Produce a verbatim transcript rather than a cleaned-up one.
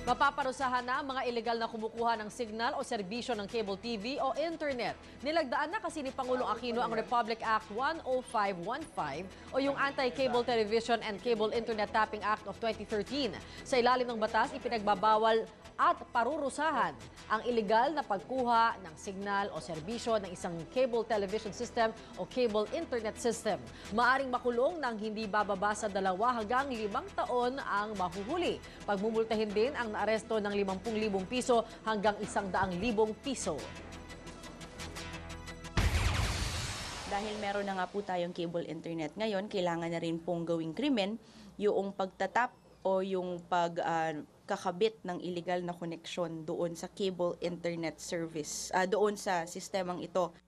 Mapaparusahan na ang mga ilegal na kumukuha ng signal o serbisyo ng cable T V o internet. Nilagdaan na kasi ni Pangulong Aquino ang Republic Act one oh five one five o yung Anti-Cable Television and Cable Internet Tapping Act of twenty thirteen. Sa ilalim ng batas, ipinagbabawal at parurusahan ang ilegal na pagkuha ng signal o serbisyo ng isang cable television system o cable internet system. Maaring makulong ng hindi bababa sa dalawa hanggang limang taon ang mahuhuli. Pagmumultahin din ang naaresto ng limampu libong piso hanggang isang daang libong piso. Dahil meron na nga po tayong cable internet ngayon, kailangan na rin pong gawing krimen yung pagtatap o yung pagkakabit uh, ng illegal na koneksyon doon sa cable internet service, uh, doon sa sistemang ito.